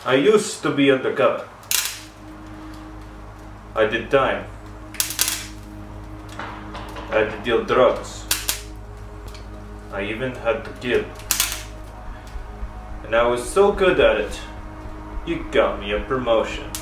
I used to be undercover. I did time. I had to deal drugs. I even had to kill. And I was so good at it, you got me a promotion.